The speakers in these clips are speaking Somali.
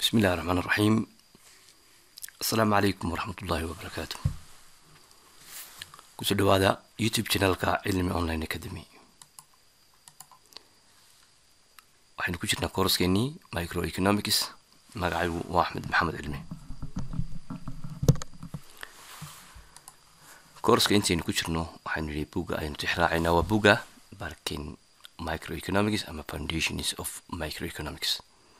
بسم الله الرحمن الرحيم. السلام عليكم ورحمة الله وبركاته. كسر هذا يوتيوب channel كا علمي أونلاين أكاديمي. وحين كشرنا كورس كني Microeconomics مقعي وأحمد محمد علمي. كورس كنتي كشرنا وحين ري بوجا أين تحرعنا وبوجا بركين Microeconomics أما foundations of Microeconomics.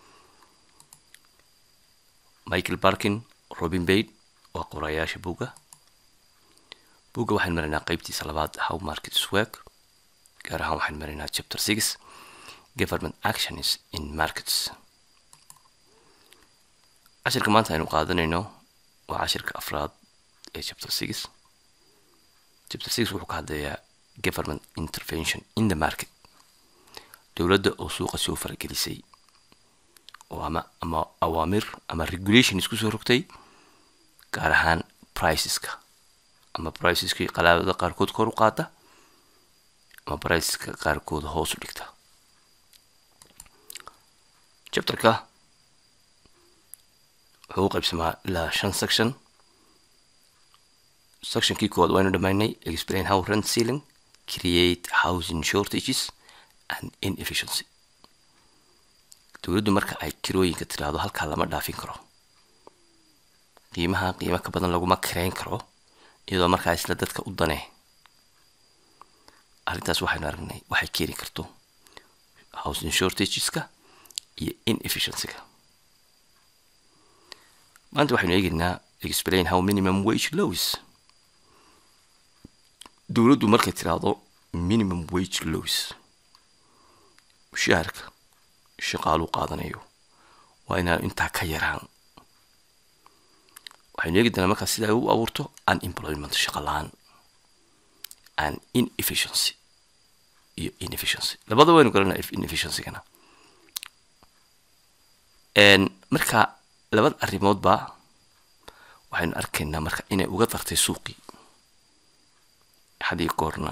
مايكل باركن روبن بيت وقراياش بوجا waxaan marinaa qaybtiisa labaad how markets work gaar ahaan waxaan marinaa chapter 6 government actions in markets cashirka maanta aynu qaadanayno waa cashirka afraad ee chapter 6 wuxuu ka hadlayaa government intervention in the market dowladda oo suuqa soo faragelisay ama awaamir ama regulation isku soo rogtay gaar ahaan priceska ama priceska qalabada qaarkood kor u qaata ama priceska qaarkood hoos u dhigta chapterka wuxuu qaybsamaa ilaa 5 sectionkii kood waynu dhamaynay explain how rent ceiling create housing shortages and inefficiency dowladdu marka ay kirooyinka tiraado halka lama dhaafin karo qiimo ka badan laguma kareyn karo iyadoo marka isla dadka u danay arrintaas waxaynu aragnay waxay keeni karto housing shortageska iyo inefficiency-ga maanta waxaynu eegaynaa explain how minimum wage laws dowladdu markay tiraado minimum wage laws mushaharka shaqaalu qaadanayo waa inaan intaa ka yaraan waxaynu eegi doonaa markaa sida ay u abuurto unemployment shaqo la'aan and inefficiency iyo inefficiency labada waynu garanaa inefficiency-gana marka labada arrimoodba waxaynu arkaynaa marka inay uga dartay suuqii hadii goorna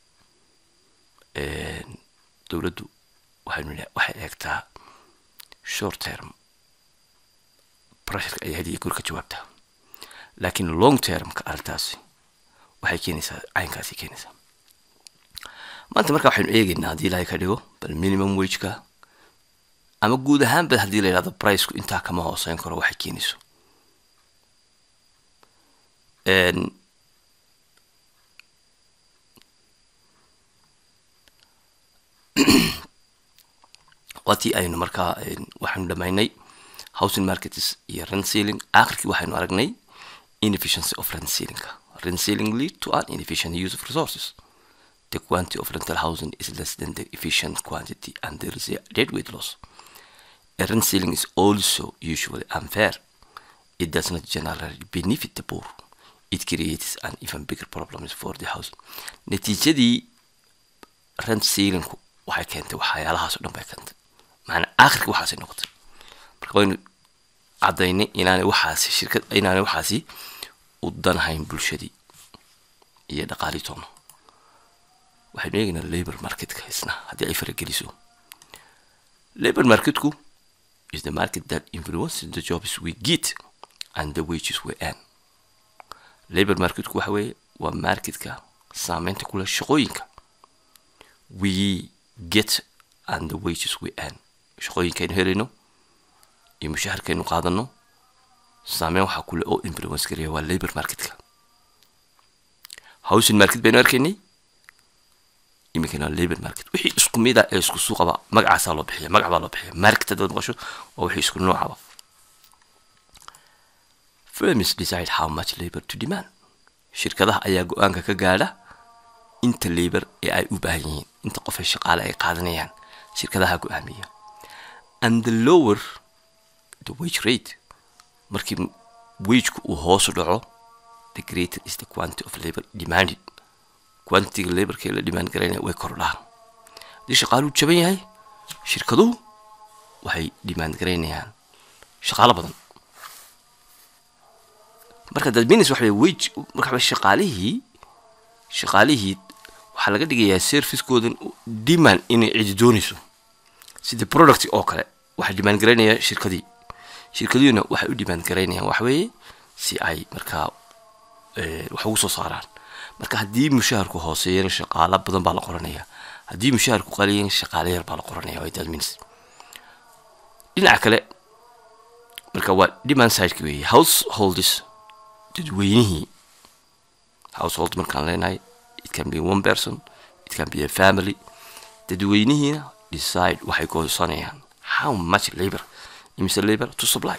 dowladdu waxay eegtaa short term pressure ay hadii ka jawaabtaa laakiin long term ka arrintaasi waxay keenaysaa caynkaasi keenaysaa maanta marka waxaynu eegaynaa hadii ilaahay ka dhigo bal minimum wage-ka ama guud ahaan bal hadii la yiraahdo price-ku intaa kama hooseyn karo waxay keenayso wati aynu markaa waxaanu dhamaynay housing markets iyo rent ceiling aakhirkii waxaanu aragnay inefficiency of rent ceiling lead to an inefficient use of resources the quantity of rental housing is less than the efficient quantity and there is a deadweight loss a rent ceiling is also usually unfair it does not generally benefit the poor it creates an even bigger problems for the house natiijadii rent ceiling waxay keentay waxyaalahaas oo dhan bay keentay macna aakhirka waxaas ay noqotay marka waynu cadaynay inaanay waxaasi u danahayn bulshadii iyo dhaqaalitoona waxaynu eegaynaa labor market-ka isna haddii ay farageliso labor market-ku is the market that influences the jobs we get and the wages we earn labor market-ku waxa weeye waa market-ka saameynta kula shaqooyinka we get and the wages we earn shaqooyinkaynu helayno iyo mushaharkaynu qaadano saameyn waxa kule oo influence gareeya waa labor market-ka housing market baynu arkaynay imikana labor market wixii isku mid ah ee isku suuqaba magac baa loo bixiya market dad maqasho oo wixii isku noocaba firms decide how much labor to demand shirkadaha ayaa go'aanka ka gaadha inta labor ee ay u baahan yihiin inta qof shaqaale ay qaadanayaan shirkadaha go'aamiya and the lower the wage rate markii wage-ku uu hoos u dhaco the greater is the quantity of labor demanded quantity of labor kee la demand gareynaya way kordhaan haddii shaqaaluhu jaban yahay shirkaduhu waxay demand gareynayaan shaqaalo badan marka that means waxay wage marka shaqaalihii waxaa laga dhigayaa service-koodan demand inay cidi doonayso sida product oo kale waxa demand gareynaya shirkadii shirkaduna waxay u demand gareynayaan wax weeye si ay markaa wax ugu soo saaraan marka haddii mushaharku hooseeyo shaqaale badan baa la qoranayaa haddii mushaharku qaliyan shaqaale yar baa la qoranayaa way that means dhinaca kale marka waa demand side weeye households dadweynihii household markaan leenahay it can be one person it can be a family dadweynihii decide waxay goosanayaan how much labor imise labor to supply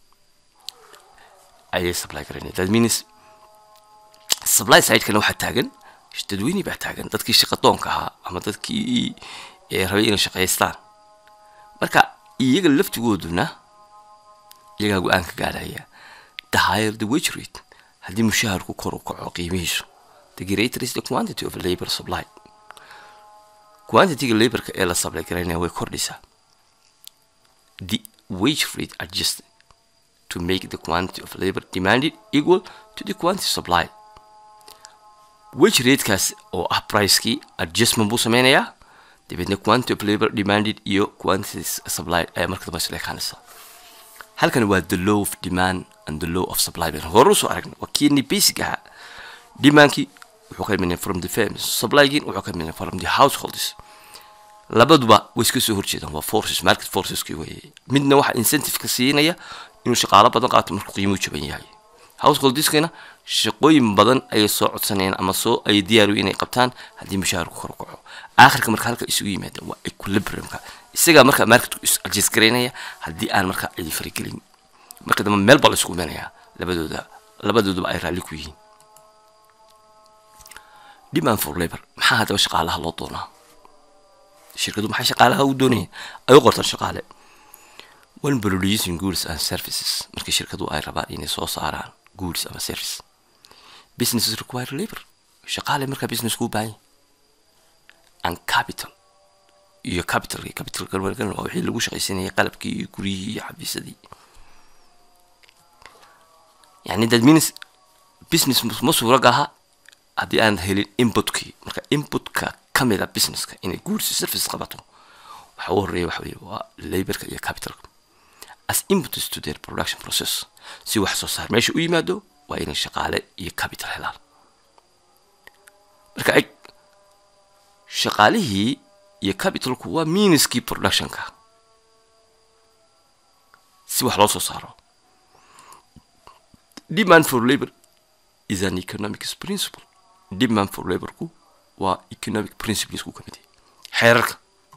ayay supply garanayaan that means supply side kana waxa taagan dadweyni baa taagan dadkii shaqo doonka ahaa ama dadkii rabay inay shaqeystaan marka iyaga laftigooduna iyaga go'aan ka gaaraya the higher the wage rate haddii mushaharku kor u kaco qiimihiisu the greater is the quantity of labor supplied quantity labor ka ee la supply garanaya way kordhisaa the wage rate adjusts to make the quantity of labor demanded equal to the quantity supplied wage rate kaas oo ah price-kii adjustment buu sameynayaa dabeedna quantity of labor demanded iyo quantity supplied ayaa marka dambe isla ekaanaysa halkan waa the law of demand and the law of supply baan hore usoo aragnay waa kiini basic ahaa demandkii wuxuu ka imanaya from the firms supply-gii wuxuu ka imanaya from the households labaduba way iska soo horjeedaan waa forces market forces-kii weeye midna waxa incentive ka siinaya inuu shaqaale badan qaato markuu qiimuhu jaban yahay households-kina shaqooyin badan ay soo codsanayaan ama soo ay diyaar u inay qabtaan haddii mushaharku kor u kaco aakhirka marka halka isugu yimaada waa equilibriumka isaga marka marketku is adjust gareynaya haddii aan marka ay farigelin marka dama meel baa la isku imanaya labadooduba ay raalli ku yihiin demand for labor maxaa hadaba shaqaalaha loo doonaa shirkadu maxay shaqaalaha u doonayaan ay u qortaan shaqaale when producing goods and services marka shirkadu ay rabaan inay soo saaraan goods ama service businesses require labor shaqaale marka business ku baahan and capital iyo capital galwalkan waa wixii lagu shaqaysanayay qalabkii iyo guriyihii iyo xabiisadii yani that means business ma suuragalha haddii aan helin inputkii marka inputka kamida businesska inay goods service qabato waxa u horeeya waxa weeye waa laborka iyo capitalka as inputs to their production process si wax soo saar meesha u yimaado waa inay shaqaale iyo capital helaan marka ay shaqaalihii iyo capitalku waa meanskii productionka si wax loo soo saaro demand for labor is an economic principle demand for labor ku waa economic principles ku kamid xeerarka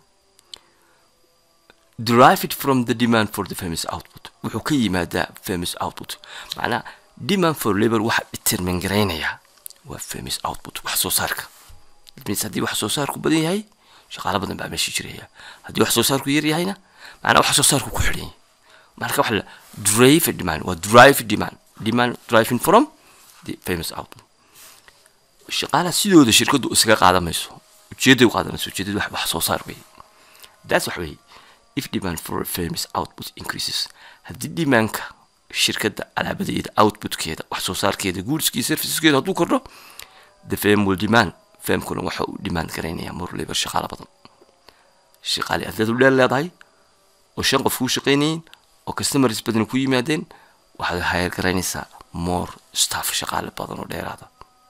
derived from the demand for the famous output wuxuu ka yimaadaa famous output macnaha demand for labor waxa determine gareynaya waa famous output wax soo saarka haddii wax soo saarku badan yahay shaqaale badan baa meesha jiraya haddii wax soo saarku yar yahayna macnaha wax soo saarku ku xidhan marka waxa la drive demand waa drive demand driving from the famous output shaqaalaha sidooda shirkadu isaga qaadamayso ujeedada u qaadanayso ujeedada wax soo saar weeye that's wax weeye if demand for a famous output increases haddii demandka shirkada alaabadeeda outputkeeda wax soo saarkeeda goodskii serviceskeeda hadduu kordho the firm will demand firmkuna waxa uu demand garaynayaa more labor shaqaale badan shaqaale aad u leedahay oo shan qof ku shaqeynayeen oo customers badan ku yimaadeen waxaad hire garaynaysaa more staff shaqaale badan oo dheeraada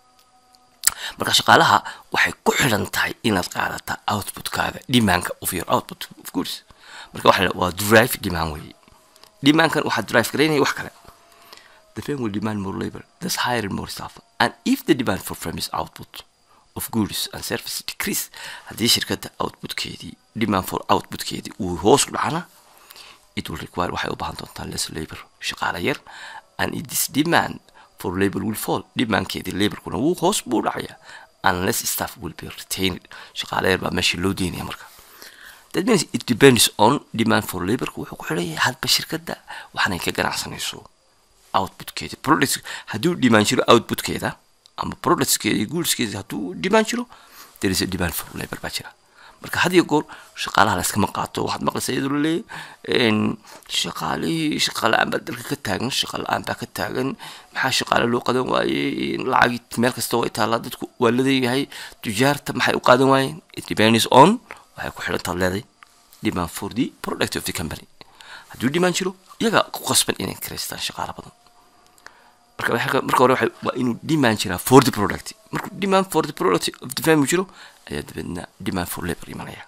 marka shaqaalaha waxay ku xiran tahay inaad qaadataa outputkaaga demandka of your output of course marka waxa waa drive demand way demandkan waxa drive gareynaya wax kale the firm will demand more labor thus hire more staff and if the demand for firm's output of goods and services decrease haddii shirkada outputkeedii demand for outputkeedii uu hoos u dhacana it will require waxay u baahan doontaa less labor shaqaale yar and this demand for labor will fall demandkeedii laborkuna wuu hoos buu dhacaya unless staff will be retained shaqaale yar baa meesha loo deynaya marka that means it depends on demand for labor wuxuu ku xiran yahay hadba shirkada waxaanay ka ganacsanayso outputkeeda products hadduu demand jiro outputkeeda ama productskeeda goodskeeda hadduu demand jiro there is a demand for labor baa jira marka had iyo goor shaqaalaha la iskama qaato waxaad maqlaysaa iyadoo leeyahay shaqaale aan baa dalka ka taagan shaqaale aan baa ka taagan maxaa shaqaale loo qadan waayey lacag meel kasta way taallaa dadku waa leeyahay tujaarta maxay u qaadan waayeen it depends on waxay ku xiran tahay leedahay demand for the product of the company hadduu demand jiro iyaga ku qasban inay kireystaan shaqaale badan marka hore waa inuu demand jiraa for the product markuu demand for the product of the firm jiro ayaa dabadna demand for labor imanaya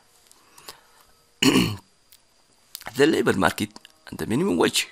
the labor market and the minimum wage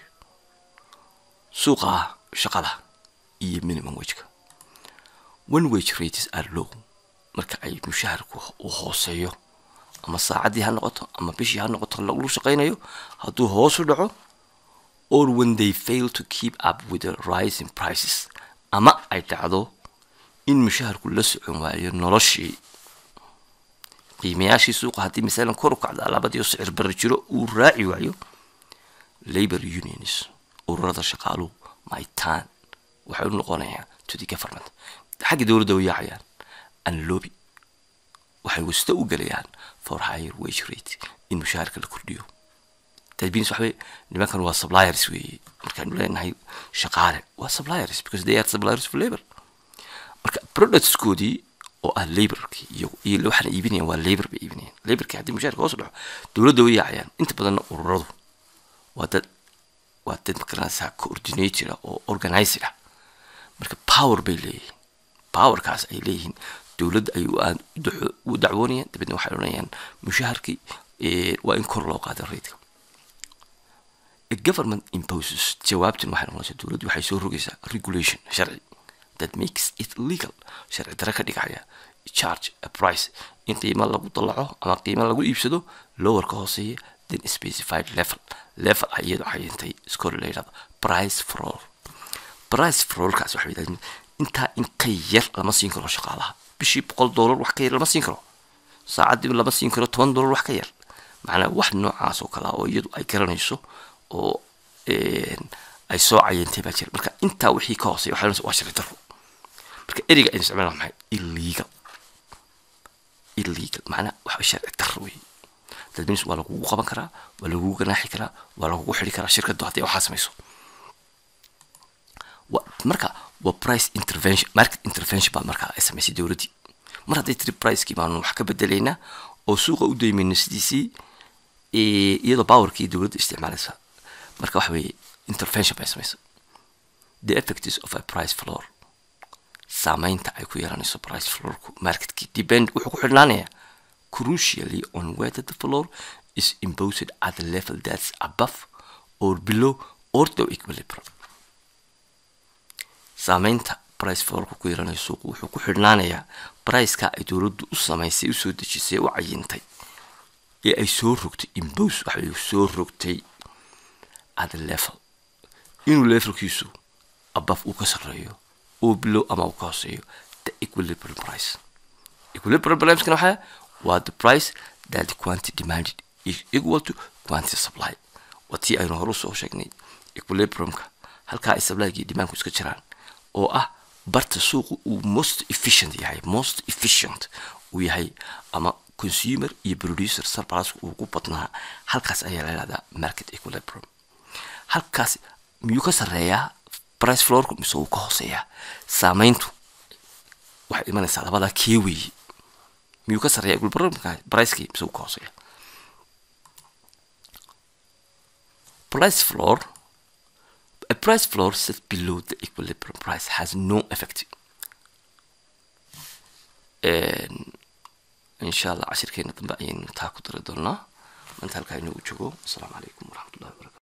suuqa shaqada iyo minimum wage when wage rates are low marka ay mushaharku uu hooseeyo ama saacadii ha noqoto ama bishii ha noqoto lagu shaqeynayo hadduu hoos u dhaco or when they fail to keep up with the rising prices ama ay dhacdo in mushaharku la socon waayo noloshii qiimayaashii suuqa haddii misalan kor u kacdo alaabadii oo sicir barri jiro uu raaci waayo labor unions ururada shaqaaluhu maitaan waxay u noqonayaan to the government xagga dowladda way yaacayaan and lobby waxay wasta u galayaan for higher wage rate in mushaharka la kordhiyo تدبين صحبي لما كانوا suppliers وي كانوا لين هاي شقارة suppliers because they are suppliers for labor مركا products كودي أو labor كي لو إحنا يبني هو labor بيبني labor كي عندي مشاركة وصلوا دول دوية عيان أنت بدنا أورده واتد مكرنا سا coordinator أو organizer مركا power بيلي power كاس أيليهن دولد أيوان ودعوني تبدنا وحلونيان مشاركي وإن كرلو قادر ريتكم The government imposes جوابت المحل ولا الدولة وحي سو رجيسا regulation شرعي that makes it legal شرعي دركة ديك عليها charge a price إن قيمة لو طلعه أما قيمة لو يبسده lower كهوسية than specified level عيد عينتي سكور الليلة price for all كاس وحبيت أنت إن قير لما سينكرو شغالها بشي $100 وحكير لما سينكرو ساعات دي لما سينكرو $20 وحكير معنا واحد نوع عاسو كلا أو يدو أي كرنيسو oo ay soo cayentay baa jira marka inta wixii ka hooseeyo waxa waa sharci darro marka eriga ay isticmaalaan maxay illegal macna waxa sharci darro weey dadbiis waa lagu qaban karaa waa lagu ganaaxi karaa waa lagu xiri karaa shirkadu haddii waxa samayso marka waa price intervention market intervention baa marka ay samaysay dawladii mar haddii tiri price-kii baan wax ka bedelayna oo suuqa u daymayna sidiisii iyadoo powerkii dawladda isticmaalaysa marka waxa weeye intervention bay samayso the effects of a price floor saamaynta ay ku yeelanayso price floor ku marketkii depend wuxuu ku xidhnaanaya crucially on whether the floor is imposed at a level that's above or below or the equilibrium saamaynta price floor ku yeelanayso wuxuu ku xidhnaanaya price-ka ay dawladdu u samaysay u soo dejisay u cayintay ee ay soo rogtay impose waxay soo rogtay at the level inuu levelkiisu above uu ka sareeyo oo below ama uu ka hooseeyo the equilibrium price kana waxa waa the price that the quantity demanded is equal to quantity supply watii aynu hore soo sheegnay equilibriumka halka ay supply-gi demandku iska jiraan oo ah barta suuqu uu most efficient uu yahay ama consumer iyo producer surplus uu ku badnaa halkaas ayaa la yiraahdaa market equilibrium halkaas miyuu ka sareeyaa price floor ku mise uu ka hooseeyaa saamayntu waxay imanaysaa labada kiwi miyuu ka sareeyaa equilibriumka price-kii mise uu ka hooseeyaa a price floor set below the equilibrium price has no effect إن شاء الله 10 كينا تنبأين تاكو تردونا من تلقى إنه وجهه السلام عليكم ورحمة الله وبركاته.